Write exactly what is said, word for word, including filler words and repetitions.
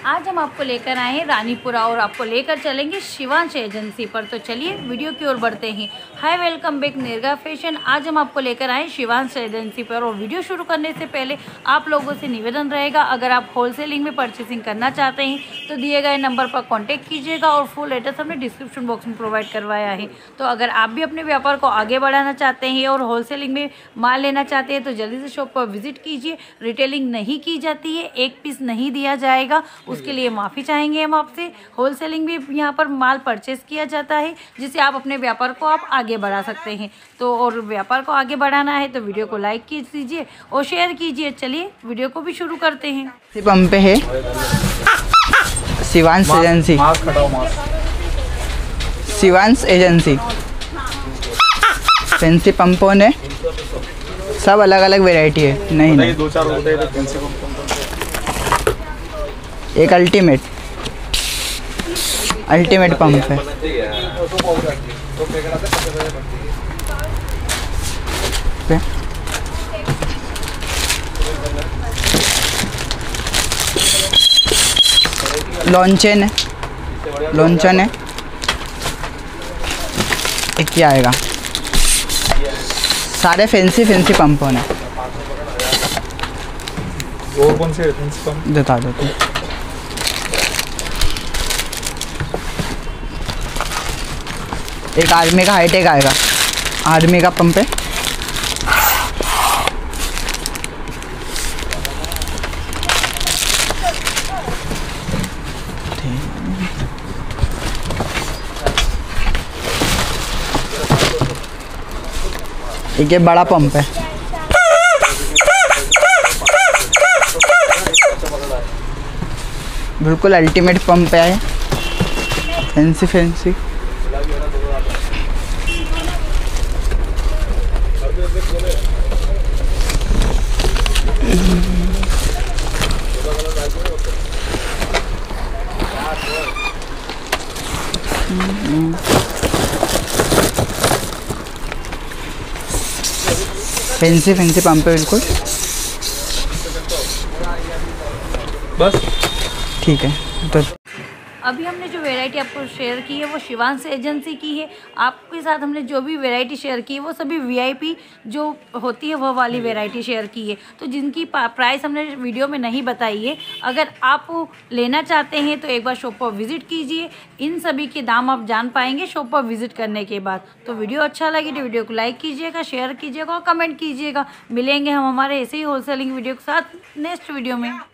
आज हम आपको लेकर आए हैं रानीपुरा और आपको लेकर चलेंगे शिवांश एजेंसी पर। तो चलिए वीडियो की ओर बढ़ते हैं। Hi, welcome back Nirga fashion. आज हम आपको लेकर आए शिवांश एजेंसी पर और वीडियो शुरू करने से पहले आप लोगों से निवेदन रहेगा, अगर आप होलसेलिंग में परचेसिंग करना चाहते हैं तो दिए गए नंबर पर कॉन्टैक्ट कीजिएगा और फुल एड्रेस हमने डिस्क्रिप्शन बॉक्स में प्रोवाइड करवाया है। तो अगर आप भी अपने व्यापार को आगे बढ़ाना चाहते हैं और होलसेलिंग में माल लेना चाहते हैं तो जल्दी से शॉप पर विजिट कीजिए। रिटेलिंग नहीं की जाती है, एक पीस नहीं दिया जाएगा, उसके लिए माफ़ी चाहेंगे हम आपसे। होलसेलिंग भी यहाँ पर माल परचेस किया जाता है जिससे आप अपने व्यापार को आप आगे बढ़ा सकते हैं। तो और व्यापार को आगे बढ़ाना है तो वीडियो को लाइक कीजिए और शेयर कीजिए। चलिए वीडियो को भी शुरू करते हैं। पंप पे है Shivansh agency. Shivansh agency fancy पंपों ने सब अलग अलग वैरायटी है। नहीं नहीं दो चार होते हैं फैंसी पंप। एक अल्टीमेट अल्टीमेट पंप है। लॉन्चेन है, लॉन्चन है। एक क्या आएगा, सारे फैंसी फैंसी पंपों ने। वो कौन से फैंसी पंप बता देते हैं। एक आर्मी का हाईटेक आएगा, आर्मी का पंप है। एक ये बड़ा पंप है। बिल्कुल अल्टीमेट पंप है, fancy fancy. Fancy fancy pump है बिल्कुल। बस ठीक है। तो अभी हमने जो वैरायटी आपको शेयर की है वो शिवांश एजेंसी की है। आपके साथ हमने जो भी वैरायटी शेयर की है वो सभी वीआईपी जो होती है वह वाली वैरायटी शेयर की है। तो जिनकी प्राइस हमने वीडियो में नहीं बताई है, अगर आप लेना चाहते हैं तो एक बार शॉप पर विज़िट कीजिए। इन सभी के दाम आप जान पाएंगे शॉप पर विज़िट करने के बाद। तो वीडियो अच्छा लगे तो वीडियो को लाइक कीजिएगा, शेयर कीजिएगा और कमेंट कीजिएगा। मिलेंगे हम हमारे ऐसे ही होलसेलिंग वीडियो के साथ नेक्स्ट वीडियो में।